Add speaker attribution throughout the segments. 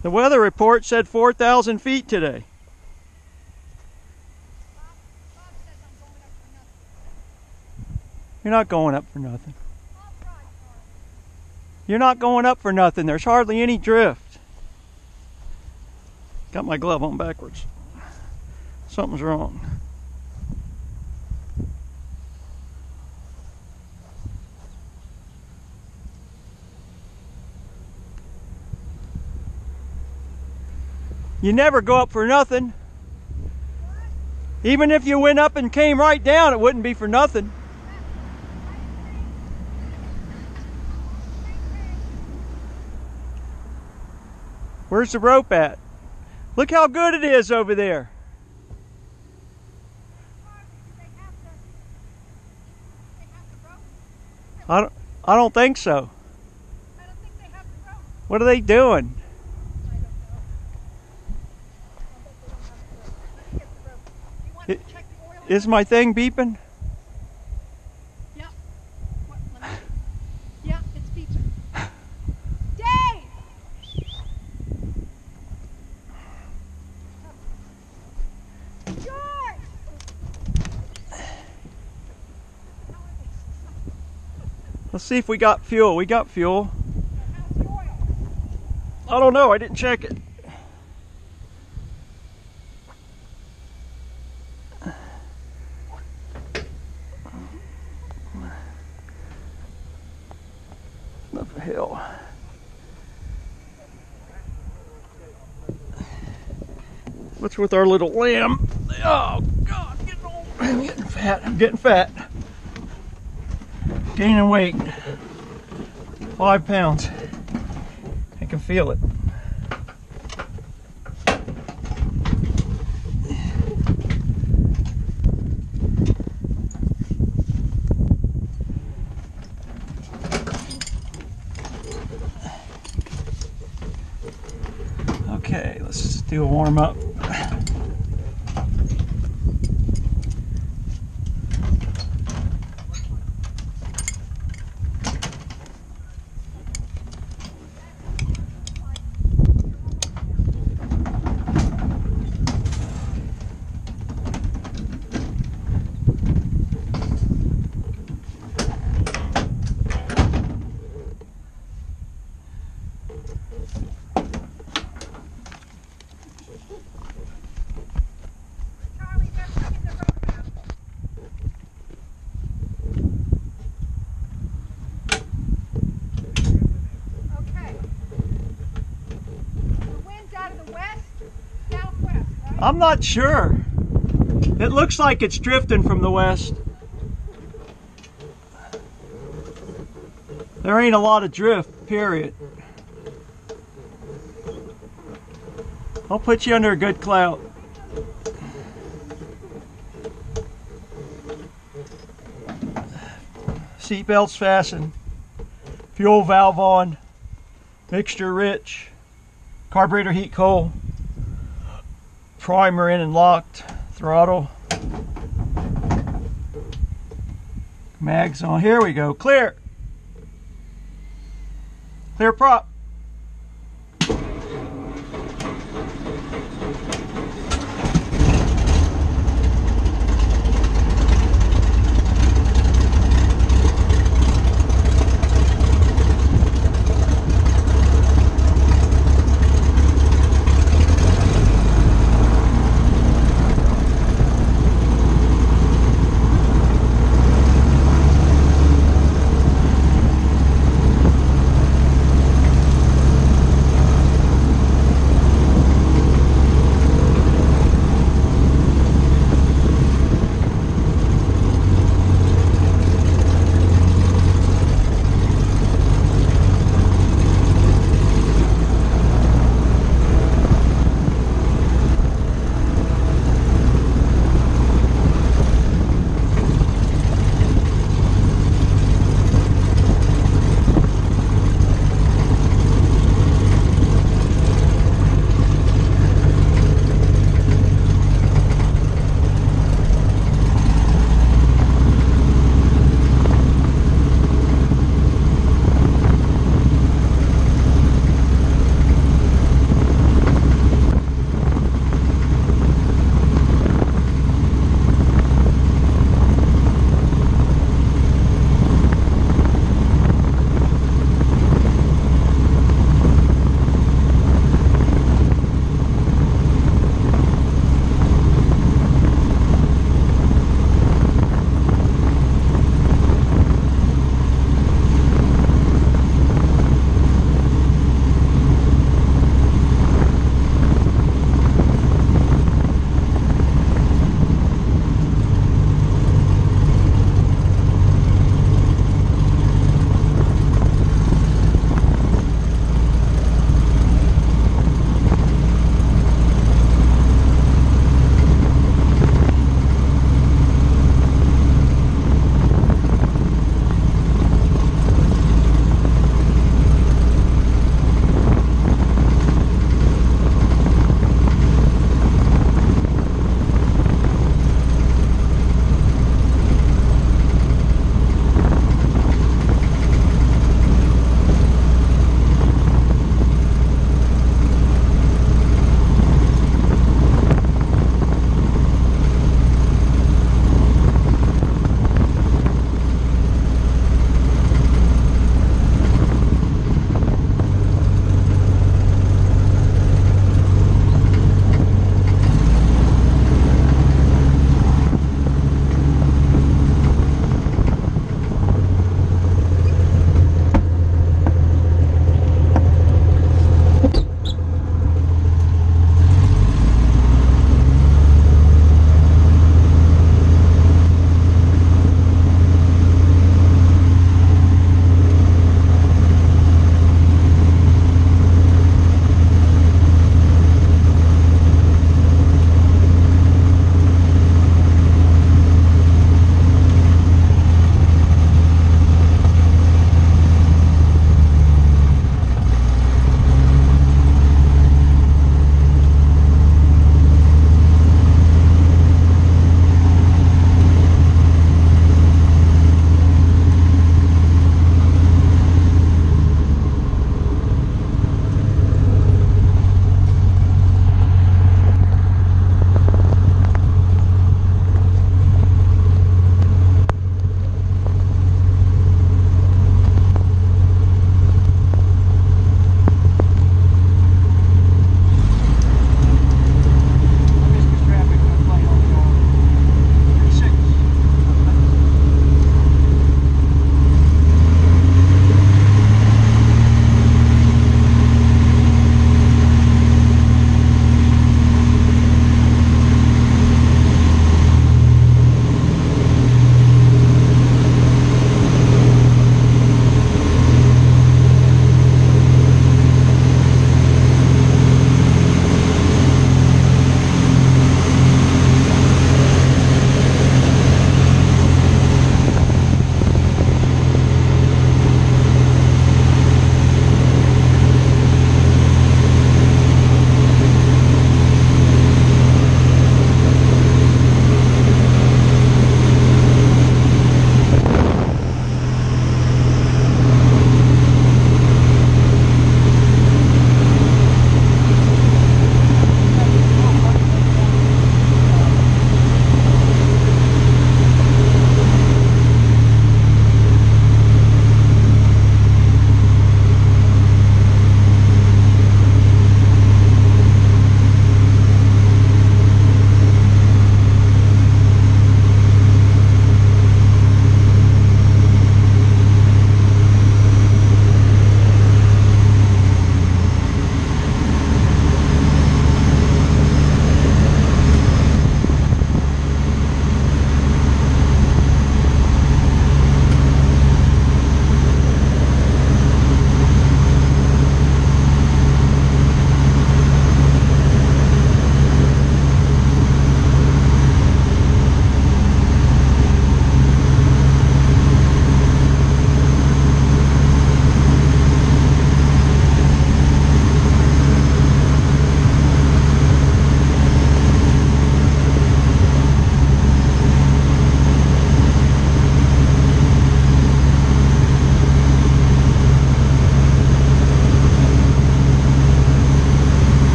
Speaker 1: The weather report said 4,000 feet today.
Speaker 2: Bob says I'm going up for nothing.
Speaker 1: You're not going up for nothing. You're not going up for nothing. There's hardly any drift. Got my glove on backwards. Something's wrong. You never go up for nothing. Even if you went up and came right down, it wouldn't be for nothing. Where's the rope at? Look how good it is over there. I don't think so.
Speaker 2: I don't think they have the rope.
Speaker 1: What are they doing?
Speaker 2: I don't know. I bet they don't have the rope. Let me get the rope. You want to check the oil?
Speaker 1: Is my thing beeping?
Speaker 2: Yeah. What? Let me. Yeah, it's beeping. Dave! George!
Speaker 1: Let's see if we got fuel. We got fuel.
Speaker 2: How's the oil?
Speaker 1: I don't know. I didn't check it. Up a hill. What's with our little lamb? Oh God, I'm getting fat. I'm getting fat. Gaining weight. 5 pounds. I can feel it. Okay, let's do a warm up.
Speaker 2: Charlie, better get the rope out. Okay. The wind's out of the west, southwest, right?
Speaker 1: I'm not sure. It looks like it's drifting from the west. There ain't a lot of drift, period. I'll put you under a good cloud. Seatbelts fastened. Fuel valve on. Mixture rich. Carburetor heat cold. Primer in and locked. Throttle. Mags on. Here we go. Clear. Clear prop.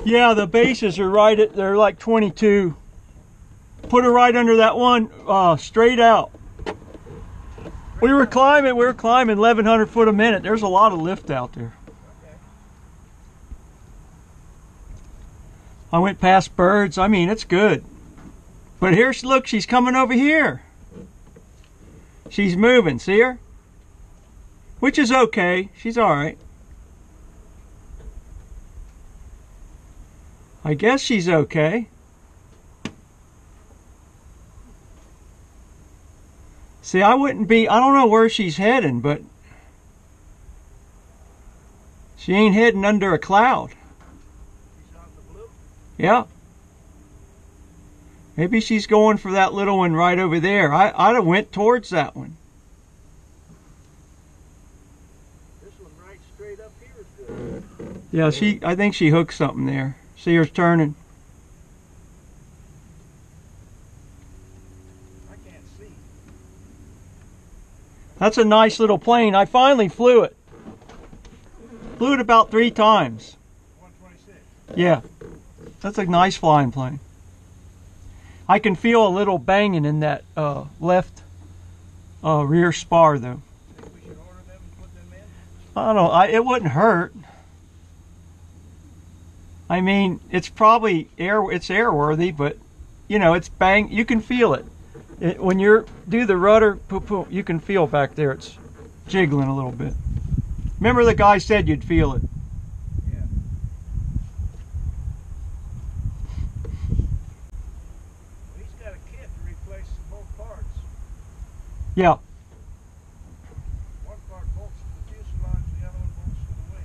Speaker 1: Yeah, the bases are right at, they're like 22. Put her right under that one, straight out. We were climbing 1,100 foot a minute. There's a lot of lift out there. I went past birds. I mean, it's good. But here, look, she's coming over here. She's moving, see her? Which is okay. She's all right. I guess she's okay. See, I don't know where she's heading, but she ain't heading under a cloud.
Speaker 3: She's on the blue.
Speaker 1: Yeah. Maybe she's going for that little one right over there. I'd have went towards that one.
Speaker 3: This one right straight up here is good.
Speaker 1: Yeah, I think she hooked something there. See her turning.
Speaker 3: I can't see.
Speaker 1: That's a nice little plane. I finally flew it. Flew it about 3 times.
Speaker 3: 126.
Speaker 1: Yeah, that's a nice flying plane. I can feel a little banging in that left rear spar though.
Speaker 3: Think we should order them and put them in?
Speaker 1: I don't know. It wouldn't hurt. I mean, it's probably it's airworthy, but you know, it's bang. You can feel it. When you do the rudder, you can feel back there. It's jiggling a little bit. Remember, the guy said you'd feel it.
Speaker 3: Yeah. Well, he's got a kit to replace both parts.
Speaker 1: Yeah.
Speaker 3: One part bolts to the fuselage, the other one bolts to the wing.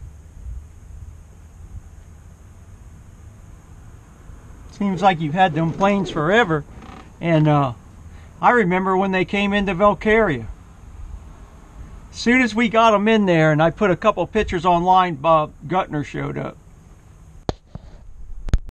Speaker 1: Seems like you've had them planes forever. And I remember when they came into Valkyria. As soon as we got them in there and I put a couple pictures online, Bob Gutner showed up.